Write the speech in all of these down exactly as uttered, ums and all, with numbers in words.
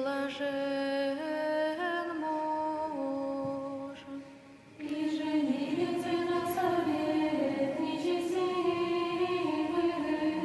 блажен муж. И женится на совет нечестивых.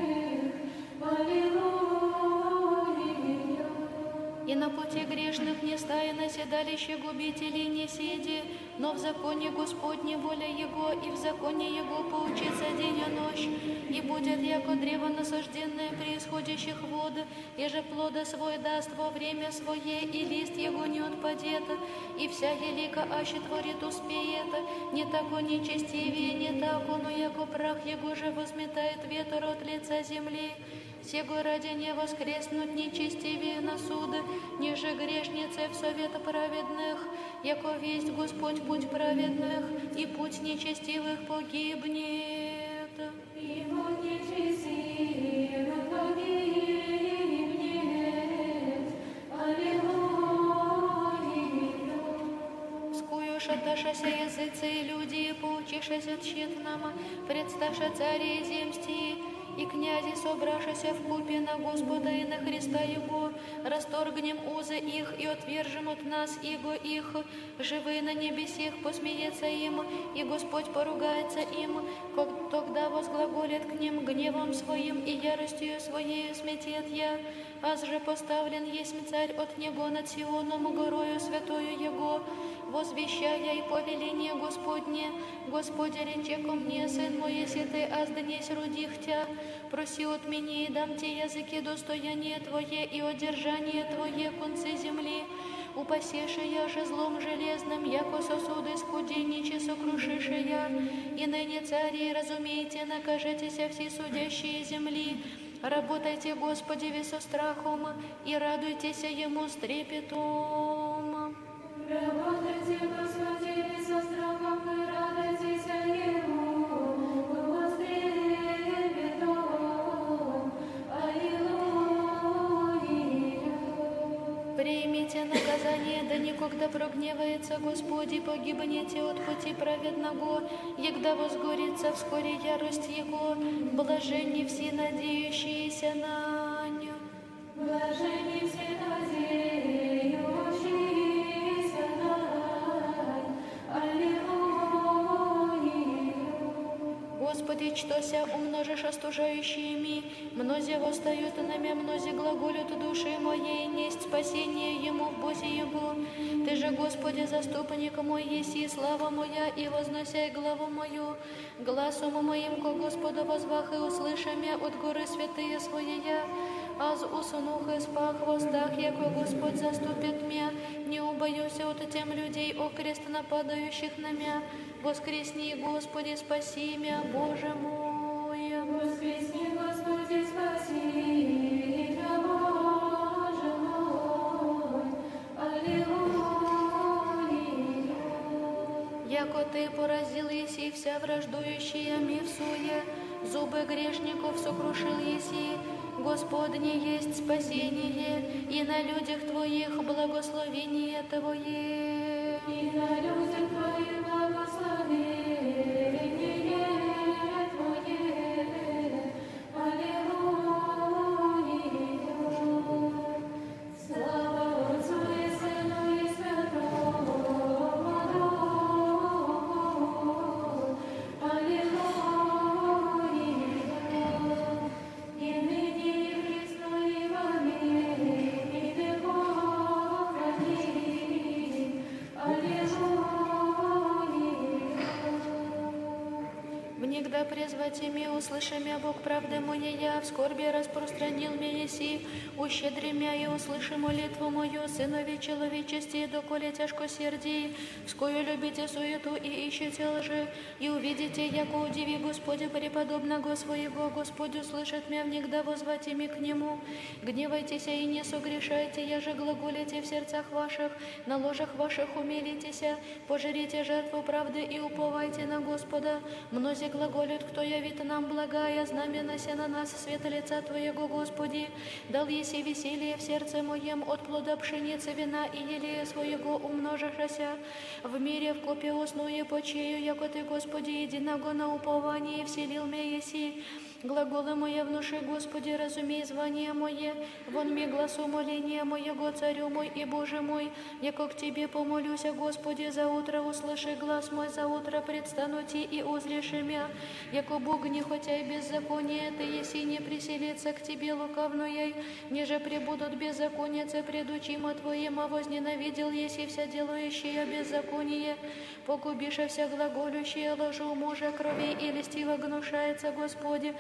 Аллилуйя. И на пути грешных не стай, на седалище губителей не сиди, но в законе Господне воля Его, и в законе Его поучится день и ночь. И будет, яко древо насажденное при исходящих вод, и же плода свой даст во время свое, и лист его не отпадет, и вся елика аще творит успеет. Не тако нечестивее, не тако, но яко прах его же возметает ветер от лица земли. Сего ради не воскреснут нечестивее на суд, ниже грешницы в совет праведных, яко весть Господь путь праведных, и путь нечестивых погибнет. И вот нечестивых погибнет. Аллилуйя. Скую шаташася языцы и люди, поучишася тщетнама, предсташа цари земсти, и князи, собрашася вкупе на Господа и на Христа Его, расторгнем узы их и отвержем от нас иго их, живые на небесех посмеется им, и Господь поругается им, тогда возглаголит к ним гневом своим и яростью своей сметет я. Аз же поставлен есть царь от него над Сионом, горою святою Его, возвещая и повеление Господне. Господи, рече ко мне, сын мой, если ты аз днесь родих тя, проси от меня и дам те языки достояние Твое и одержание Твое концы земли. Упасеше я же злом железным, яко сосуды скуденниче сокрушише я. И ныне, цари, разумейте, накажетеся все судящие земли. Работайте, Господи, со страхом, и радуйтесь Ему с трепетом. Работайте, Господи, со страхом, и радуйтесь Ему с трепетом. Аллилуйя. Примите наказание, да никогда прогневается Господи, погибнете от пути праведного, егда возгорится вскоре ярость Его, блаженни все надеющиеся на ню. Блаженни все надеющиеся на Ню. Аллилуйя. Господи, чтося умножишь остужающими, мнозе восстают на мя, мнозе глаголют души моей, несть спасение Ему в Бозе Его. Ты же, Господи, заступник мой, еси слава моя, и возносяй главу мою. Гласом моим ко Господу возвах, и услыша мя от горы святые своя. Аз усунух и спах в востах, яко Господь заступит мя, не убоюся от тем людей, окрест нападающих на мя. Воскресни, Господи, спаси мя, Боже мой. Воскресни, Господи, спаси мя, Боже мой. Аллилуйя. Яко Ты поразил еси вся враждующая ми в суе, зубы грешников сокрушил еси, Господне есть спасение, и на людях Твоих благословение Твое. И на людях Твоих благословение Твое. Аллилуйя. Слава Отцу и Сыну и Святому Духу. Аллилуйя. И ныне и присно и во веки веков. Аминь. Внегда презвать имя, услыши мя, Бог правды моя, в скорби распространил меня еси, ущедри мя и услыши молитву мою, сынови человечести, доколе тяжко сердий, вскою любите суету и ищете лжи, и увидите, яко удиви Господи преподобного своего, Господь услышит мя, внегда возвать ими к Нему. Гневайтесь и не согрешайте, я же глаголите в сердцах ваших, на ложах ваших умилитеся, пожрите жертву правды и уповайте на Господа. Мнози глаголют, кто явит нам благая, знаменася на нас свет лица Твоего, Господи. Дал еси веселье в сердце моем от плода пшеницы, вина и елея своего умножашася. В мире в копе осную почею, яко Ты, Господи, единого на уповании вселил ме еси. Глаголы мои внуши, Господи, разумей звание мое, вон ми гласу моления моего, Царю мой и Боже мой, яко к Тебе помолюся, Господи, за утро услыши глаз мой, за утро предстану Ти и узришь мя, яко Бог не хотя и беззаконие, Ты еси не приселится к Тебе лукавную, ниже пребудут беззаконницы пред очима Твоим, а возненавидел еси вся делающая беззаконие, погубиша вся глаголющая ложу мужа крови и льстиво гнушается, Господи.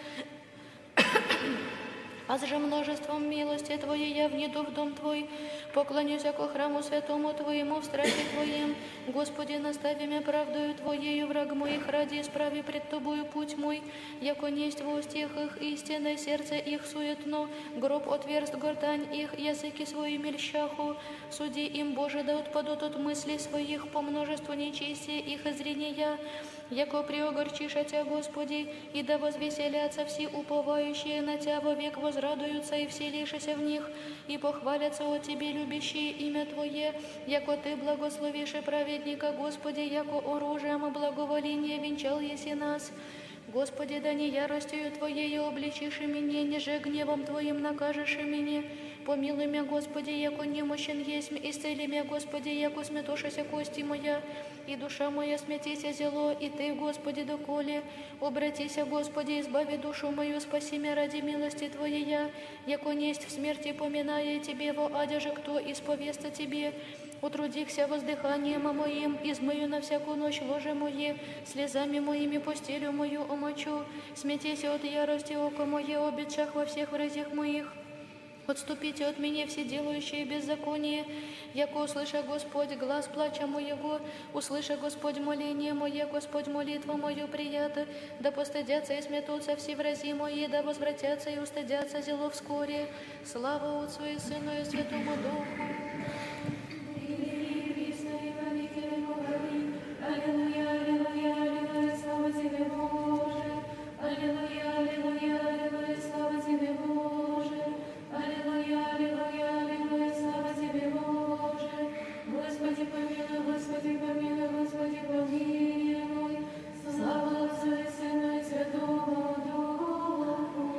А же множеством милости Твоей я внеду в дом Твой, поклонюсь ко храму святому Твоему в страхе Твоем. Господи, настави меня правдою Твоею, враг моих ради, исправи пред Тобою путь мой, яко несть в устьях их истинное сердце их суетно, гроб отверст гортань их, языки свои мельщаху. Суди им, Боже, да отпадут от мыслей своих по множеству нечестия их зрения, яко приогорчиша Тя, Господи, и да возвеселятся все уповающие на Тя вовек возрадуются и вселишися в них, и похвалятся о Тебе, любящие имя Твое, яко Ты благословишь и праведника, Господи, яко оружием благоволения венчал еси нас. Господи, да не яростью Твоею обличишь меня, ниже гневом Твоим накажешь меня. Помилуй меня, Господи, яко немощен есть, исцели меня, Господи, яко сметошася кости моя, и душа моя смятися зело, и Ты, Господи, доколе. Обратися, Господи, избави душу мою, спаси меня ради милости Твоей, яко несть в смерти поминая Тебе, во адеже кто исповеста Тебе. Утрудихся воздыханием моим, измою на всякую ночь ложе мое, слезами моими постелю мою омочу, смятися от ярости око мое, обидшах во всех вразях моих. Отступите от меня все делающие беззаконие, яко услыша Господь глаз плача моего, услыша Господь моление мое, Господь молитву мою прията, да постыдятся и сметутся все врази мои, да возвратятся и устыдятся зело вскоре. Слава Отцу и Сыну и Святому Духу. Аллилуйя, аллилуйя, аллилуйя, слава Тебе, Боже. Аллилуйя, аллилуйя, аллилуйя, слава Тебе, Боже. Аллилуйя, аллилуйя, аллилуйя, слава Тебе, Боже. Господи, помилуй, Господи, помилуй, Господи, помилуй. Слава Отцу и Сыну и Святому Духу.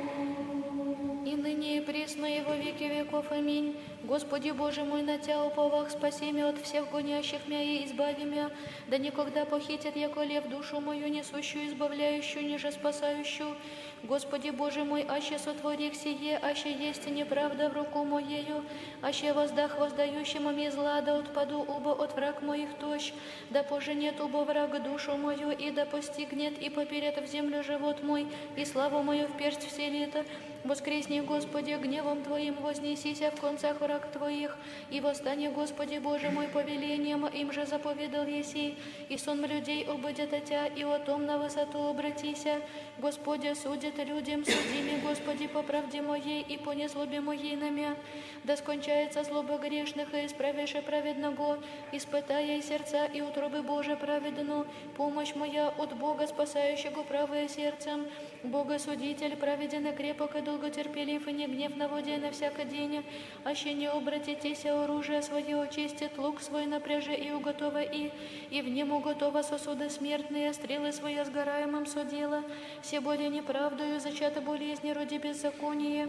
И ныне и присно и во веки веков. Аминь. Господи Боже мой, на Тя уповах, спаси меня от всех гонящих меня и избави меня, да никогда похитят, яко лев душу мою несущую, избавляющую, ниже спасающую. Господи Боже мой, аще сотворих сие, аще есть неправда в руку моею, аще воздах воздающему ми зла, да отпаду убо от враг моих тощ, да поженет убо враг душу мою, и да постигнет и поперет в землю живот мой, и славу мою в персть вселит. Воскресни, Господи, гневом Твоим вознесися в концах враг Твоих, и восстань, Господи Боже мой, повелением им же заповедал еси, и сон людей обыдет от Тя, и о том на высоту обратися. Господи, судит людям, суди ми, Господи, по правде моей и по незлобе моей на мя. Да скончается злоба грешных, и исправишь праведного, испытая и сердца, и утробы Божие праведну. Помощь моя от Бога, спасающего правое сердцем. Бога судитель, праведен и крепок, и долготерпелив, и не гнев наводя на всякий день. Аще не обратитесь, оружие свое очистит, лук свой напряже и уготова и, и в нему готова сосуды смертные, стрелы свои сгораемым судила. Все боли неправдою, зачата болезни, роди беззаконие.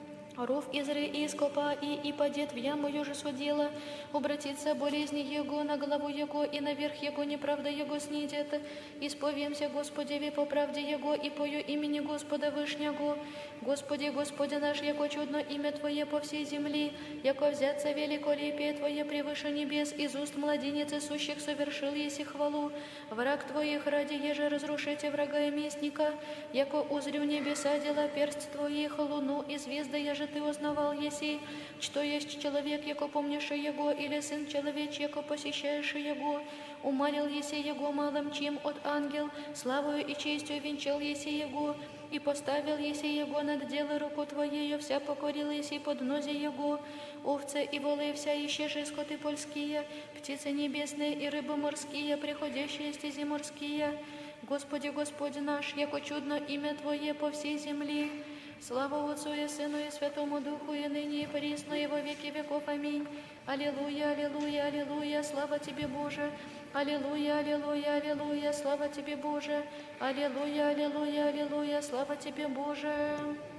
Ров из ры и ископа, и, и падет в яму ее судила, обратится болезни его на голову его, и наверх его неправда его снидет. Исповемся Господеви по правде его, и пою имени Господа Вышнего. Господи, Господи наш, яко чудно имя Твое по всей земли, яко взяться великолепие Твое превыше небес, из уст младенец сущих совершил еси хвалу. Враг Твоих ради еже разрушите врага и местника, яко узрю небеса дела перст Твоих, луну и звезды еже Ты узнавал еси, что есть человек, яко помнишь его, или сын человеч, яко посещаешь его. Умалил еси его малым, чем от ангел, славою и честью венчал еси его, и поставил еси его над дело руку Твоею, вся покорил еси под нозе его. Овцы и волы вся ищешь, скоты польские, птицы небесные и рыбы морские, приходящие стези морские. Господи, Господи наш, яко чудно имя Твое по всей земли. Слава Отцу и Сыну и Святому Святому Духу, и ныне, и присно, и во веки веков. Аминь. Аллилуйя, аллилуйя, аллилуйя, слава Тебе, Боже. Аллилуйя, аллилуйя, аллилуйя, слава Тебе, Боже. Аллилуйя, аллилуйя, аллилуйя, слава Тебе, Боже.